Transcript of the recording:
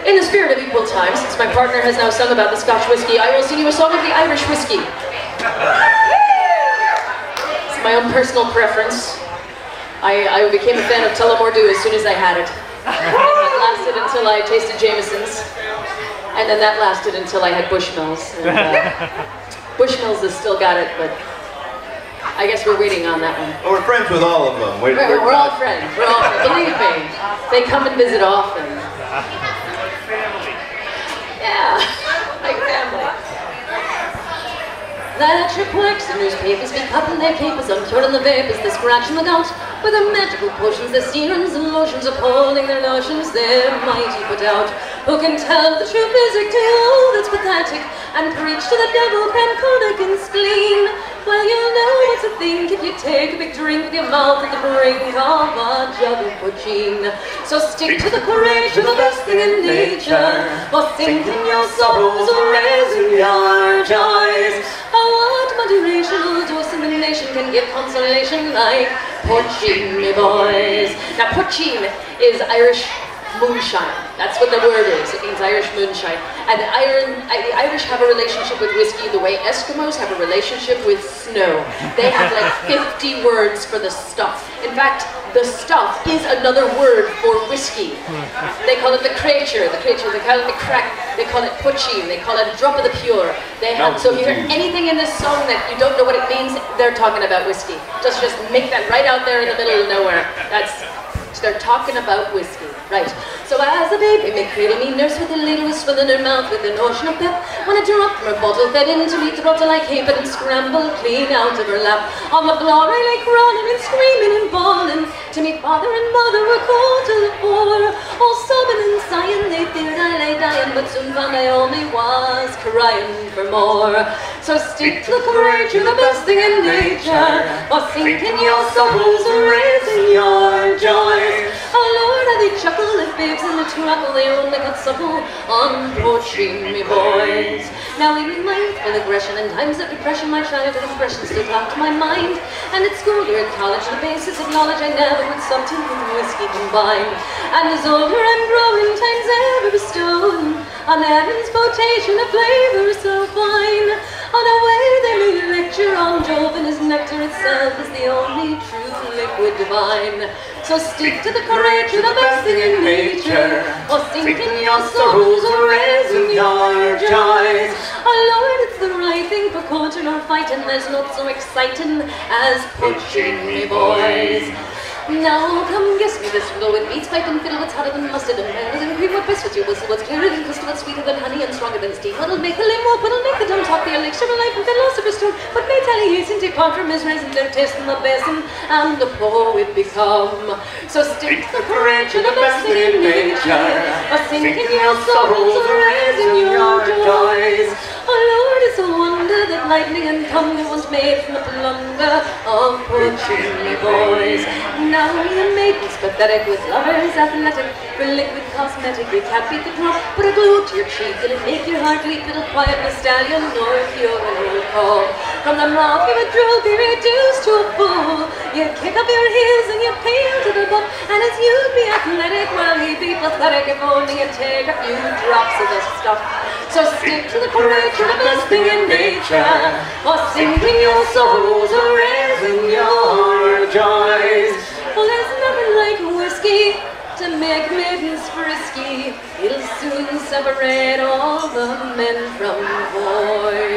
In the spirit of equal time, since my partner has now sung about the Scotch whiskey, I will sing you a song of the Irish whiskey. It's my own personal preference. I became a fan of Tullamore Dew as soon as I had it. It lasted until I tasted Jameson's, and then that lasted until I had Bushmills. And, Bushmills has still got it, but I guess we're waiting on that one. Well, we're friends with all of them. We're all friends. We're all friends. Believe me, they come and visit often. Yeah, like family. That trip works, the newspapers be cutting their capers, I'm curing the vapors, they're scratching the gout. With their magical potions, their serums and lotions, upholding their notions, they're mighty put out. Who can tell the true physic tale that's pathetic, and preach to the devil cranconic and spleen? Well, you'll know what to think if you take a big drink with your mouth at the brink of a jug of poaching. So stick to the courage of the best thing in nature, or sink in your sorrows or raise in your joys. Oh, what moderation, dose in the nation can give consolation like poaching, me boys. Now, poaching is Irish moonshine. That's what the word is. It means Irish moonshine. And the Irish have a relationship with whiskey the way Eskimos have a relationship with snow. They have like 50 words for the stuff. In fact, the stuff is another word for whiskey. They call it the creature, they call it the crack, they call it poaching, they call it a drop of the pure. They have, so if you hear anything in this song that you don't know what it means, they're talking about whiskey. Just make that right out there in the middle of nowhere. They're talking about whiskey, right? So as a baby may cradle me, nurse with a ladle was filling her mouth with an ocean of pep. When I drew up from her bottle, fed into me throttle like hay, but and scrambled clean out of her lap. On the floor I lay crawling and screaming and bawling. To me father and mother were called to the fore. All sobbing and sighing, they feared I lay dying, but soon found I only was crying for more. So stick to the courage, you're the best thing in nature, or sink in your sorrows or raise in your joys. Oh Lord, how they chuckle at babes in the truckle, they only got supple on poaching, me boys. Now in my youthful aggression and times of depression, my childhood impressions still talk to my mind. And at school or at college, the basis of knowledge I never would substitute with whiskey combined. And as older I'm growing, times ever bestowed on heaven's potation, a flavor so fine. On a way they may lecture on Jove, and his nectar itself is the only true liquid divine. So stick to the courage, you're the best thing in nature, or sink in your sorrows or raise in your joys. Oh Lord, it's the right thing for courting or fighting, there's not so exciting as poaching, me boys. Now come guess me this fiddle with beats, pipe and fiddle, what's hotter than mustard and better than cream, what best with your whistle, what's clearer than crystal, what's sweeter than honey and stronger than steam. What'll make the limb walk, what'll make the dumb talk, the elixir of life and philosopher's stone. What may tell ye hasten depart from his resin, their taste in the basin, and the poet become. So stick to the courage, you're the best thing in nature, or sink in your sorrows or raise in your joys. Oh Lord, it's a wonder that lightning and thunder once made from the plunder of poaching, me boys. Now your maiden's pathetic with lovers athletic, for liquid cosmetic you can't beat the drop. Put a glue to your cheek, it'll make your heart leap, it'll quiet the stallion, or if you're an old call. From the mouth you would drool, be reduced to a fool. You kick up your heels and you peel to the butt, and as you'd be athletic, well he'd be pathetic if only you'd take a few drops of the stuff. So stick to the courage, you're the best thing in nature, or sink in your sorrows or raise in your joys. Well, there's nothing like whiskey to make maidens frisky. It'll soon separate all the men from boys.